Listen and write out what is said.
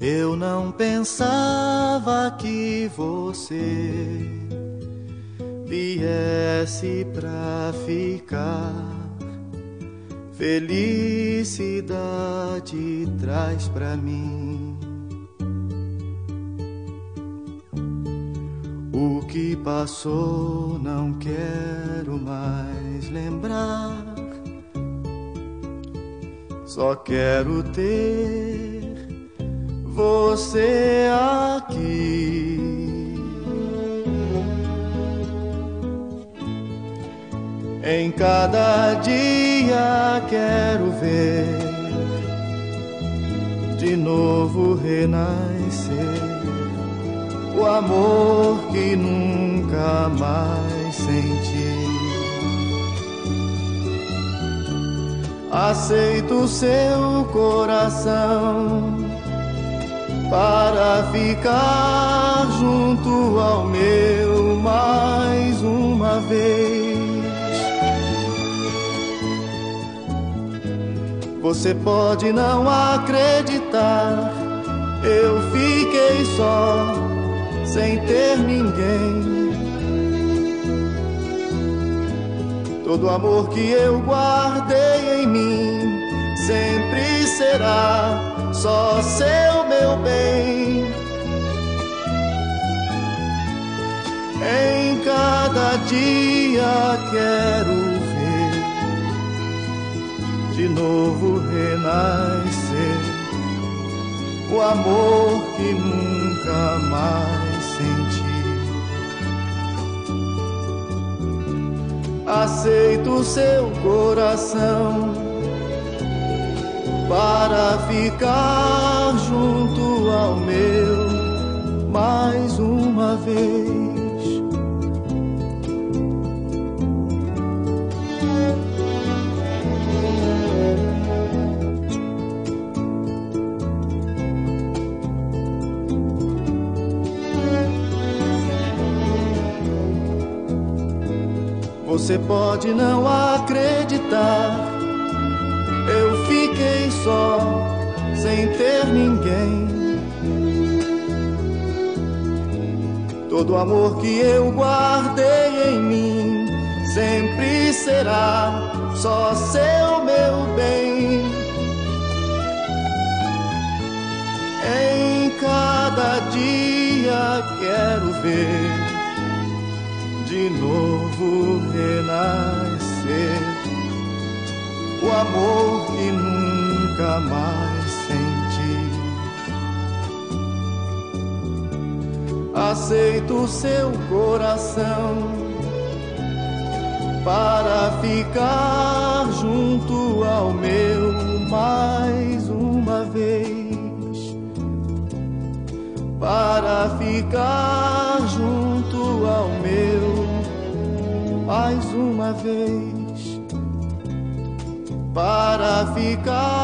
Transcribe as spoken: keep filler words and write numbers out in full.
Eu não pensava que você viesse pra ficar. Felicidade traz pra mim o que passou, não quero mais lembrar. Só quero ter você aqui. Em cada dia quero ver de novo renascer o amor que nunca mais senti. Aceito seu coração para ficar junto ao meu mais uma vez. Você pode não acreditar, eu fiquei só, sem ter ninguém. Todo amor que eu guardei em mim sempre será só seu, meu bem. Em cada dia quero ver de novo renascer o amor que nunca mais senti. Aceito seu coração para ficar junto ao meu mais uma vez. Você pode não acreditar, eu fiquei só, sem ter ninguém. Todo amor que eu guardei em mim sempre será só seu, meu bem. Em cada dia quero ver de novo renascer o amor que nunca mais senti. Aceito seu coração para ficar junto ao meu mais uma vez, para ficar junto ao meu mais uma vez, para ficar